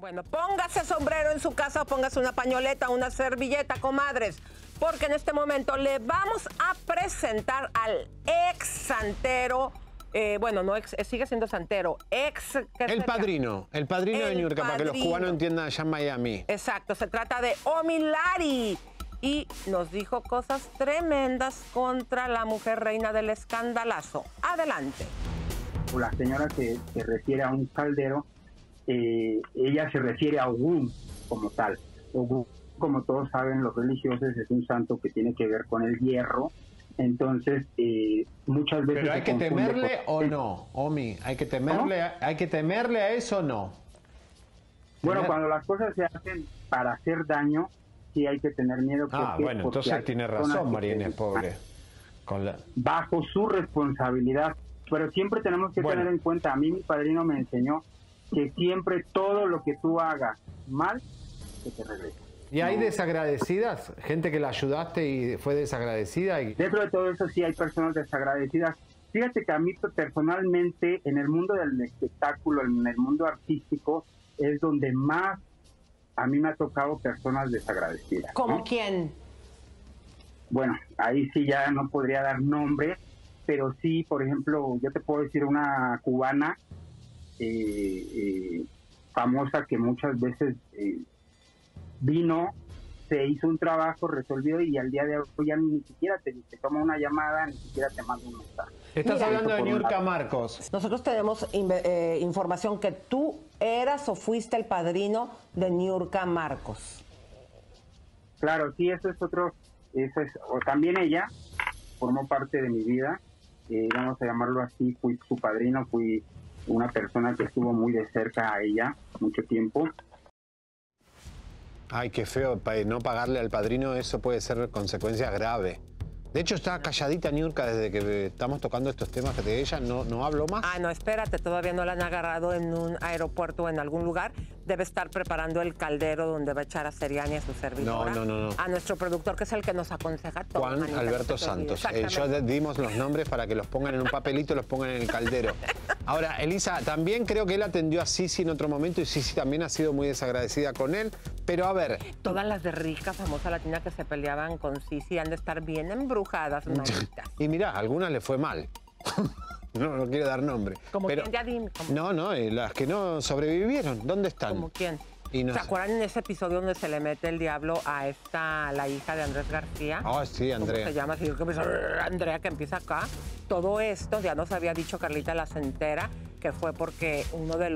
Bueno, póngase sombrero en su casa, póngase una pañoleta, una servilleta, comadres, porque en este momento le vamos a presentar al ex santero, bueno, no ex, sigue siendo santero, ex... El padrino de Niurka, para que los cubanos entiendan allá en Miami. Exacto, se trata de Omi Lari. Y nos dijo cosas tremendas contra la mujer reina del escandalazo. Adelante. La señora que se refiere a un caldero, ella se refiere a Ogún como tal. Ogún, como todos saben los religiosos, es un santo que tiene que ver con el hierro. Entonces, muchas veces... ¿Pero hay que temerle o no, Omi? ¿Hay que temerle, ¿hay que temerle a eso o no? Bueno, cuando las cosas se hacen para hacer daño, sí hay que tener miedo. Bueno, entonces tiene razón, María Inés, pobre. Bajo su responsabilidad. Pero siempre tenemos que tener en cuenta, a mí mi padrino me enseñó que siempre todo lo que tú hagas mal, que te regresa. ¿Y hay desagradecidas? ¿Gente que la ayudaste y fue desagradecida? Dentro de todo eso sí hay personas desagradecidas. Fíjate que a mí personalmente, en el mundo del espectáculo, en el mundo artístico, es donde más a mí me ha tocado personas desagradecidas. ¿Cómo ¿no? quién? Bueno, ahí sí ya no podría dar nombre, pero sí, por ejemplo, yo te puedo decir una cubana famosa que muchas veces vino, se hizo un trabajo, resolvió y al día de hoy ya ni siquiera te toma una llamada, ni siquiera te manda un mensaje. Estás hablando de Niurka Marcos. Nosotros tenemos información que tú eras o fuiste el padrino de Niurka Marcos. Claro, sí, o también ella formó parte de mi vida, vamos a llamarlo así, fui su padrino, fui una persona que estuvo muy de cerca a ella mucho tiempo. Ay, qué feo, no pagarle al padrino, eso puede ser consecuencia grave. De hecho, está calladita Niurka desde que estamos tocando estos temas de ella, no habló más. Ah, no, espérate, todavía no la han agarrado en un aeropuerto o en algún lugar. Debe estar preparando el caldero donde va a echar a Seriani, a su servidora. No. A nuestro productor, que es el que nos aconseja todo. Juan Alberto Santos. Yo dimos los nombres para que los pongan en un papelito y los pongan en el caldero. Ahora, Elisa, también creo que él atendió a Sisi en otro momento y Sisi también ha sido muy desagradecida con él. Pero a ver... Todas las de rica, famosa latina que se peleaban con Sisi han de estar bien embrujadas, manitas. Y mirá, a algunas le fue mal. No quiero dar nombre. ¿Como quién, ya dime? No, las que no sobrevivieron, ¿dónde están? ¿Como quién? Y no ¿Se acuerdan en ese episodio donde se le mete el diablo a la hija de Andrés García? Ah, sí, Andrea. ¿Cómo se llama? Andrea, que empieza acá. Todo esto, ya nos había dicho Carlita la Centera, que fue porque uno de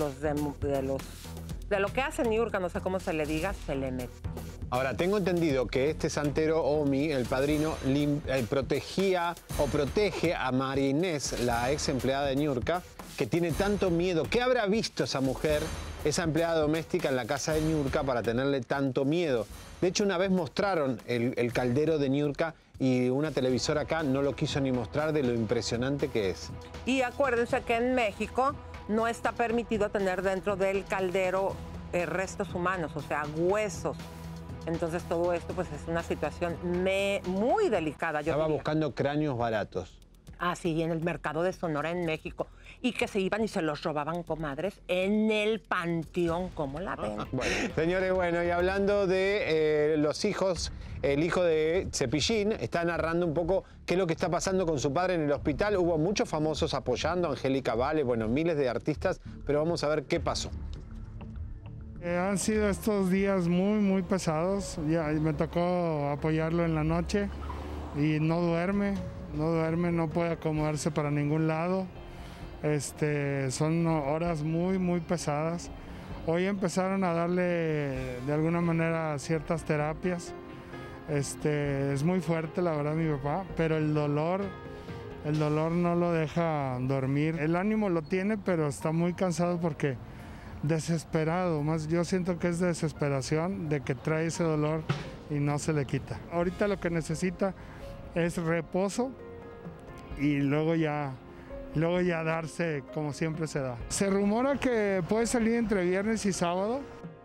lo que hace Niurka, no sé cómo se le diga, se le metió. Ahora, tengo entendido que este santero, Omi, el padrino, protegía o protege a María Inés, la ex empleada de Niurka, que tiene tanto miedo. ¿Qué habrá visto esa mujer, esa empleada doméstica en la casa de Niurka para tenerle tanto miedo? De hecho, una vez mostraron el caldero de Niurka y una televisora acá no lo quiso ni mostrar de lo impresionante que es. Y acuérdense que en México no está permitido tener dentro del caldero restos humanos, o sea, huesos. Entonces todo esto pues es una situación muy delicada. Estaba buscando cráneos baratos. Ah, sí, en el mercado de Sonora en México. Y que se iban y se los robaban, comadres, en el panteón. ¿Cómo la ven? Bueno, señores, y hablando de los hijos, el hijo de Cepillín está narrando un poco qué es lo que está pasando con su padre en el hospital. Hubo muchos famosos apoyando, Angélica Vale, miles de artistas, pero vamos a ver qué pasó. Han sido estos días muy pesados. Ya me tocó apoyarlo en la noche y no duerme, no puede acomodarse para ningún lado. Son horas muy pesadas. Hoy empezaron a darle de alguna manera ciertas terapias. Es muy fuerte la verdad mi papá, pero el dolor no lo deja dormir. El ánimo lo tiene, pero está muy cansado porque desesperado, más yo siento que es desesperación de que trae ese dolor y no se le quita. Ahorita lo que necesita es reposo y luego ya darse como siempre se da. Se rumora que puede salir entre viernes y sábado.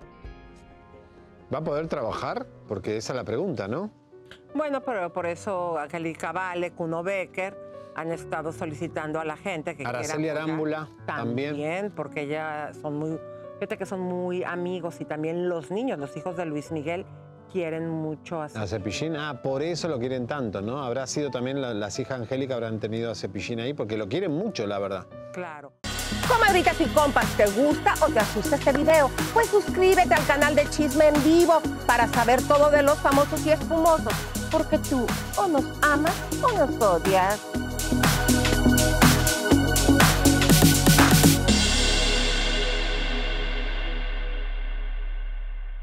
¿Va a poder trabajar? Porque esa es la pregunta, ¿no? Bueno, pero por eso Angélica Vale, Kuno Becker han estado solicitando a la gente que Araceli quiera Arámbula también, porque ya son muy Fíjate que son muy amigos y también los niños, los hijos de Luis Miguel, quieren mucho a Cepillín. Por eso lo quieren tanto, ¿no? Habrá sido también las hijas Angélica habrán tenido a Cepillín ahí porque lo quieren mucho, la verdad. Claro. Comadritas y compas, ¿te gusta o te asusta este video? Pues suscríbete al canal de Chisme en Vivo para saber todo de los famosos y espumosos. Porque tú o nos amas o nos odias.